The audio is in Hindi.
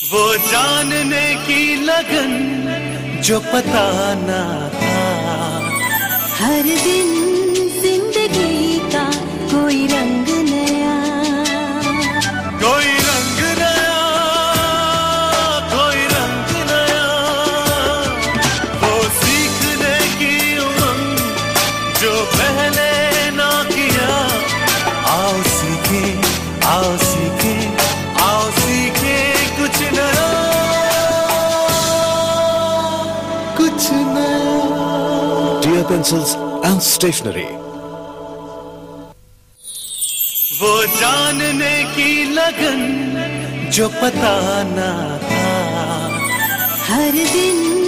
वो जानने की लगन जो पता ना था। हर दिन जिंदगी का कोई रंग नया, कोई रंग नया, कोई रंग नया। वो सीखने की उमंग जो पहले ना किया। आओ सीखे, आओ सीखे, आओ सीखे कुछ नया, कुछ नया। Dear Pencils and Stationery। वो जानने की लगन जो पता ना था। हर दिन